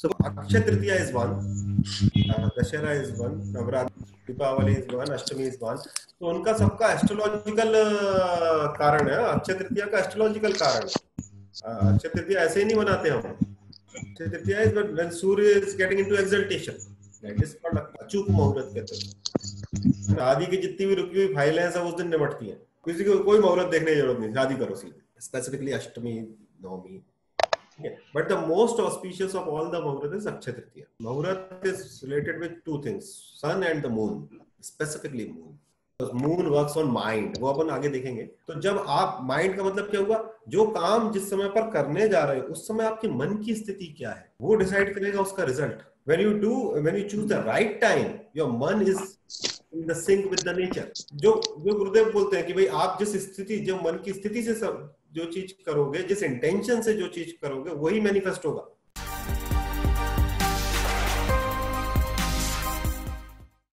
So Akshaya Tritiya is one, Dashera is one, Navratri, Deepavali is one, Ashtami is one. तो उनका सबका astrological कारण है। अक्षय तृतीया का एस्ट्रोलॉजिकल कारण है। अक्षय तृतीया ऐसे ही नहीं मनाते हम। Akshaya Tritiya is when Surya is getting into exaltation, that is called अचूक मुहूर्त कहते हैं। शादी की जितनी भी रुकी हुई फाइलें हैं सब उस दिन निपटती हैं, किसी को कोई मुहूर्त देखने की जरूरत नहीं, शादी करो सीधे। Specifically Ashtami, Navami. Yeah. But the most auspicious of all the Muhurat is Akshaya Tritiya. Muhurat is related with two things, sun and the moon, specifically moon. Because moon works on mind, वो अपन आगे देखेंगे। तो जब आप mind का मतलब क्या हुआ, जो काम जिस समय पर करने जा रहे हो उस समय आपके मन की स्थिति क्या है वो डिसाइड करेगा उसका result. When you choose the right time, your मन is in the sync with the nature. जो गुरुदेव बोलते हैं कि भाई आप जिस स्थिति, जो मन की स्थिति से सब जो चीज करोगे, जिस इंटेंशन से जो चीज करोगे वही मैनिफेस्ट होगा।